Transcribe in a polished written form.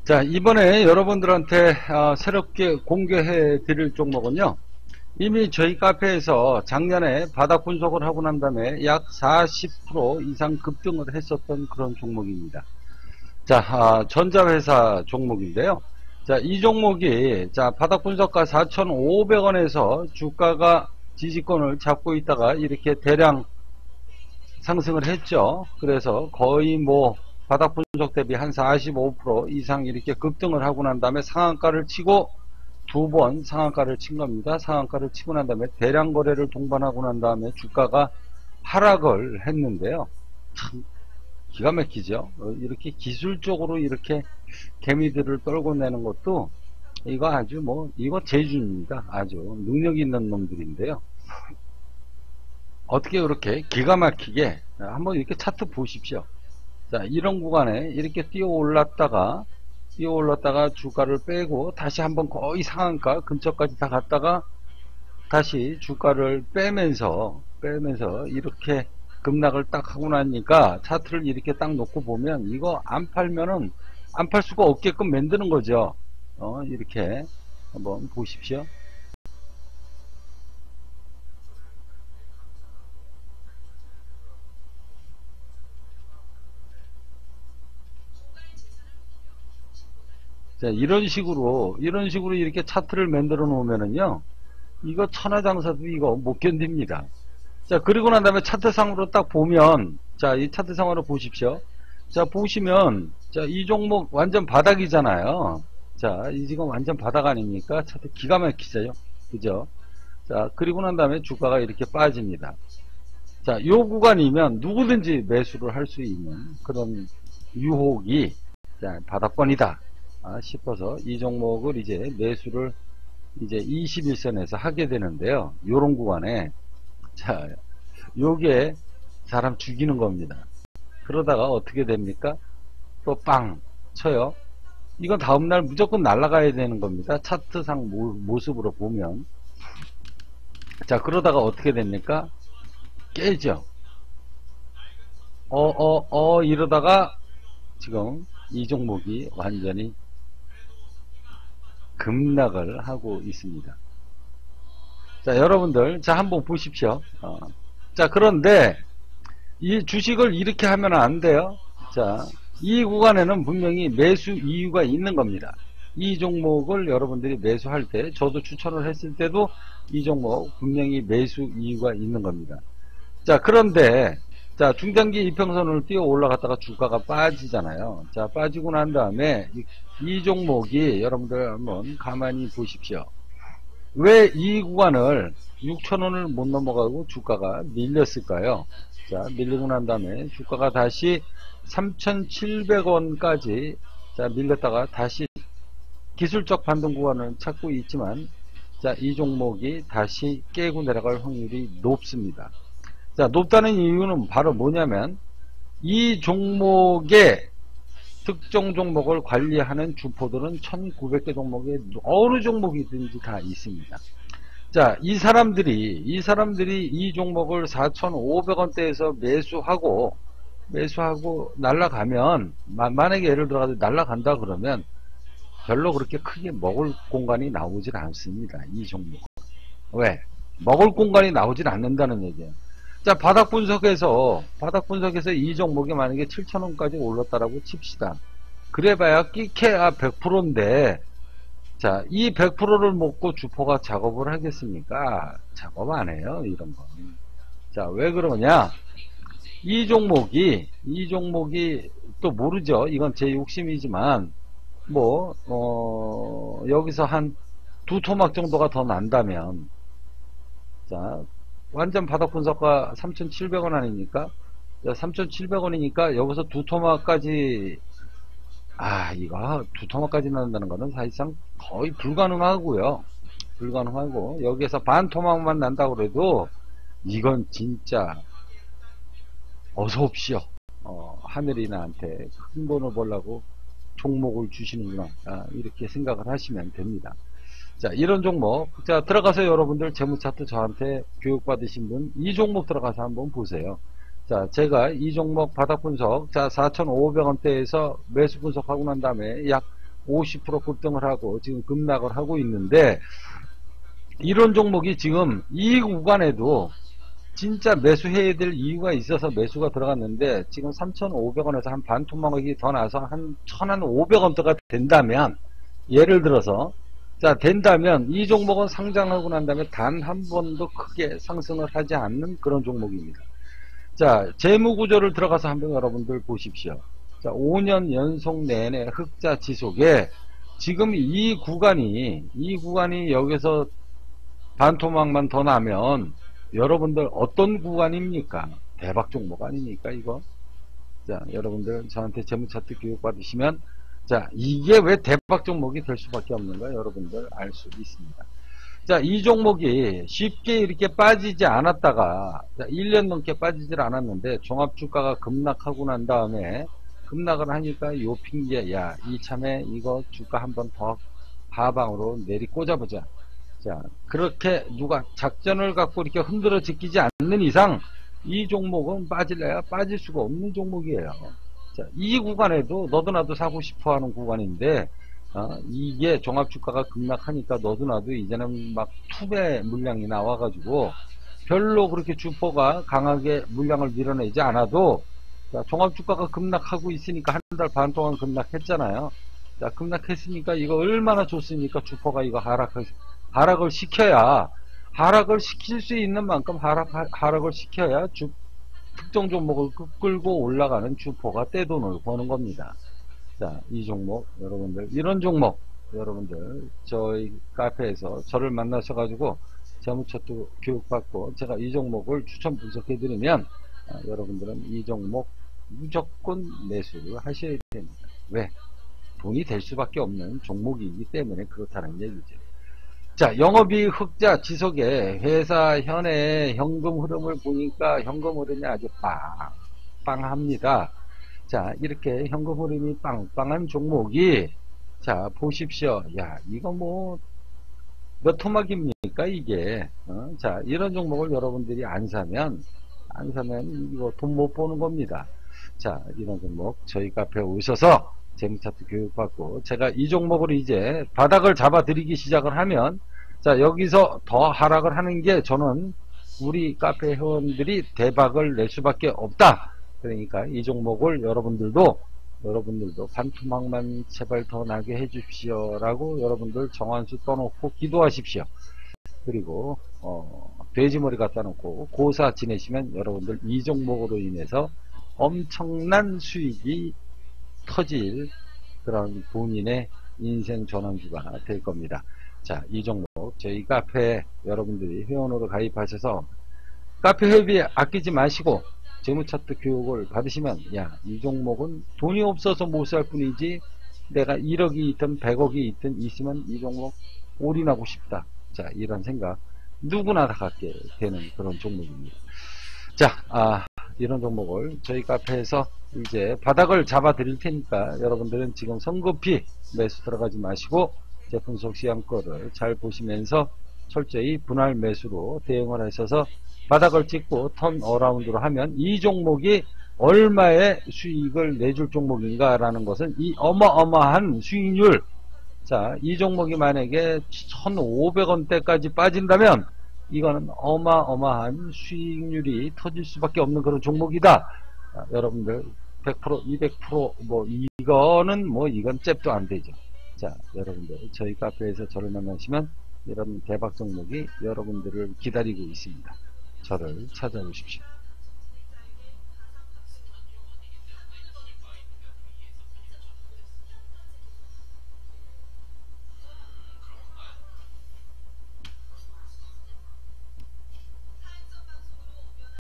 자, 이번에 여러분들한테 새롭게 공개해 드릴 종목은요, 이미 저희 카페에서 작년에 바닥 분석을 하고 난 다음에 약 40% 이상 급등을 했었던 그런 종목입니다. 자, 전자회사 종목인데요. 자, 이 종목이 바닥 분석가 4,500원에서 주가가 지지권을 잡고 있다가 이렇게 대량 상승을 했죠. 그래서 거의 바닥 분석 대비 한 45% 이상 이렇게 급등을 하고 난 다음에 상한가를 치고 두 번 상한가를 친 겁니다. 상한가를 치고 난 다음에 대량 거래를 동반하고 난 다음에 주가가 하락을 했는데요. 참 기가 막히죠. 이렇게 기술적으로 이렇게 개미들을 떨고 내는 것도 이거 아주 이거 제주입니다. 아주 능력 있는 놈들인데요. 어떻게 그렇게 기가 막히게 한번 이렇게 차트 보십시오. 자, 이런 구간에 이렇게 뛰어 올랐다가 주가를 빼고 다시 한번 거의 상한가 근처까지 다 갔다가 다시 주가를 빼면서 이렇게 급락을 딱 하고 나니까 차트를 이렇게 딱 놓고 보면 이거 안 팔면은 안 팔 수가 없게끔 만드는 거죠. 이렇게 한번 보십시오. 자, 이런 식으로 이렇게 차트를 만들어 놓으면은요, 이거 천하장사도 이거 못 견딥니다. 자, 그리고 난 다음에 차트상으로 딱 보면, 자, 이 차트상으로 보십시오. 자, 보시면, 자, 이 종목 완전 바닥이잖아요. 자, 이 지금 완전 바닥 아닙니까? 차트 기가 막히죠. 그죠? 자, 그리고 난 다음에 주가가 이렇게 빠집니다. 자, 요 구간이면 누구든지 매수를 할 수 있는 그런 유혹이, 자, 바닥권이다. 싶어서 이 종목을 이제 매수를 이제 21선에서 하게 되는데요. 요런 구간에 자, 요게 사람 죽이는 겁니다. 그러다가 어떻게 됩니까? 또 빵 쳐요. 이건 다음날 무조건 날아가야 되는 겁니다. 차트상 모습으로 보면. 자, 그러다가 어떻게 됩니까? 깨죠. 이러다가 지금 이 종목이 완전히 급락을 하고 있습니다. 자, 여러분들, 자, 한번 보십시오. 자, 그런데 이 주식을 이렇게 하면 안 돼요. 자, 이 구간에는 분명히 매수 이유가 있는 겁니다. 이 종목을 여러분들이 매수할 때, 저도 추천을 했을 때도 이 종목 분명히 매수 이유가 있는 겁니다. 자, 그런데 자, 중장기 이평선을 뛰어 올라갔다가 주가가 빠지잖아요. 자, 빠지고 난 다음에 이 종목이 여러분들 한번 가만히 보십시오. 왜 이 구간을 6,000원을 못 넘어가고 주가가 밀렸을까요? 자, 밀리고 난 다음에 주가가 다시 3,700원까지 자, 밀렸다가 다시 기술적 반등 구간을 찾고 있지만, 자, 이 종목이 다시 깨고 내려갈 확률이 높습니다. 자, 높다는 이유는 바로 뭐냐면 이 종목의 특정 종목을 관리하는 주포들은 1900개 종목에 어느 종목이든지 다 있습니다. 자, 이 사람들이 이 종목을 4,500원대에서 매수하고 날라가면, 만약에 예를 들어서 날라간다 그러면 별로 그렇게 크게 먹을 공간이 나오질 않습니다. 이 종목. 왜? 먹을 공간이 나오질 않는다는 얘기예요. 자, 바닥 분석에서 이 종목이 만약에 7,000원까지 올랐다라고 칩시다. 그래봐야 끼케야 100%인데, 자, 이 100%를 먹고 주포가 작업을 하겠습니까? 작업 안 해요, 이런 거. 자, 왜 그러냐? 이 종목이 또 모르죠. 이건 제 욕심이지만, 여기서 한 두 토막 정도가 더 난다면, 자, 완전 바닥 분석가 3,700원 아닙니까? 3,700원이니까 여기서 두 토막까지, 이거 두 토막까지 나온다는 거는 사실상 거의 불가능하고요. 불가능하고, 여기에서 반 토막만 난다고 그래도 이건 진짜 어서 옵시오. 하늘이 나한테 큰 돈을 벌라고 종목을 주시는구나. 이렇게 생각을 하시면 됩니다. 자, 이런 종목. 자, 들어가서 여러분들 재무차트 저한테 교육받으신 분, 이 종목 들어가서 한번 보세요. 자, 제가 이 종목 바닥 분석, 자, 4,500원대에서 매수 분석하고 난 다음에 약 50% 급등을 하고 지금 급락을 하고 있는데, 이런 종목이 지금 이 구간에도 진짜 매수해야 될 이유가 있어서 매수가 들어갔는데, 지금 3,500원에서 한 반토막이 더 나서 한 1,500원대가 된다면, 예를 들어서, 자, 된다면 이 종목은 상장하고 난 다음에 단 한 번도 크게 상승을 하지 않는 그런 종목입니다. 자, 재무구조를 들어가서 한번 여러분들 보십시오. 자, 5년 연속 내내 흑자 지속에 지금 이 구간이 여기서 반토막만 더 나면 여러분들 어떤 구간입니까? 대박 종목 아닙니까, 이거? 자, 여러분들 저한테 재무차트 교육 받으시면, 자, 이게 왜 대박 종목이 될 수밖에 없는가 여러분들 알 수 있습니다. 자, 이 종목이 쉽게 이렇게 빠지지 않았다가, 자, 1년 넘게 빠지질 않았는데 종합주가가 급락하고 난 다음에 급락을 하니까 요 핑계, 야, 이참에 이거 주가 한번 더 하방으로 내리 꽂아보자. 자, 그렇게 누가 작전을 갖고 이렇게 흔들어 지키지 않는 이상 이 종목은 빠질래야 빠질 수가 없는 종목이에요. 자, 이 구간에도 너도 나도 사고 싶어 하는 구간인데, 이게 종합주가가 급락하니까 너도 나도 이제는 막 투배 물량이 나와가지고 별로 그렇게 주포가 강하게 물량을 밀어내지 않아도, 자, 종합주가가 급락하고 있으니까 한 달 반 동안 급락했잖아요. 자, 급락했으니까 이거 얼마나 좋습니까? 주포가 이거 하락을 시켜야, 하락을 시킬 수 있는 만큼 하락을 시켜야 특정 종목을 끌고 올라가는 주포가 떼돈을 버는 겁니다. 자, 이 종목, 여러분들, 이런 종목, 여러분들, 저희 카페에서 저를 만나셔가지고, 재무차트 교육받고, 제가 이 종목을 추천 분석해드리면, 여러분들은 이 종목 무조건 매수를 하셔야 됩니다. 왜? 돈이 될 수밖에 없는 종목이기 때문에 그렇다는 얘기죠. 자, 영업이익 흑자 지속에 회사 현의 현금 흐름을 보니까 현금 흐름이 아주 빵빵합니다. 자, 이렇게 현금 흐름이 빵빵한 종목이, 자, 보십시오. 야, 이거 뭐 몇 토막입니까 이게? 자, 이런 종목을 여러분들이 안 사면 이거 돈 못 버는 겁니다. 자, 이런 종목 저희 카페에 오셔서 재무차트 교육받고, 제가 이 종목을 이제 바닥을 잡아 드리기 시작을 하면, 자, 여기서 더 하락을 하는 게 저는 우리 카페 회원들이 대박을 낼 수밖에 없다. 그러니까 이 종목을 여러분들도 반토막만 제발 더 나게 해 주십시오 라고 여러분들 정한수 떠놓고 기도하십시오. 그리고 돼지머리 갖다 놓고 고사 지내시면 여러분들 이 종목으로 인해서 엄청난 수익이 터질 그런 본인의 인생 전환기가 될 겁니다. 자, 이 종목 저희 카페 여러분들이 회원으로 가입하셔서 카페 회비 아끼지 마시고 재무차트 교육을 받으시면, 야, 이 종목은 돈이 없어서 못 살 뿐이지 내가 1억이 있든 100억이 있든 있으면 이 종목 올인하고 싶다. 자, 이런 생각 누구나 다 갖게 되는 그런 종목입니다. 자, 이런 종목을 저희 카페에서 이제 바닥을 잡아 드릴 테니까 여러분들은 지금 성급히 매수 들어가지 마시고 제 분석 시장 거를 잘 보시면서 철저히 분할 매수로 대응을 하셔서 바닥을 찍고 턴 어라운드로 하면 이 종목이 얼마의 수익을 내줄 종목인가 라는 것은 이 어마어마한 수익률, 자, 이 종목이 만약에 1,500원대까지 빠진다면 이거는 어마어마한 수익률이 터질 수밖에 없는 그런 종목이다. 자, 여러분들 100%, 200% 이건 잽도 안 되죠. 자, 여러분들 저희 카페에서 저를 만나시면 이런 대박 종목이 여러분들을 기다리고 있습니다. 저를 찾아오십시오.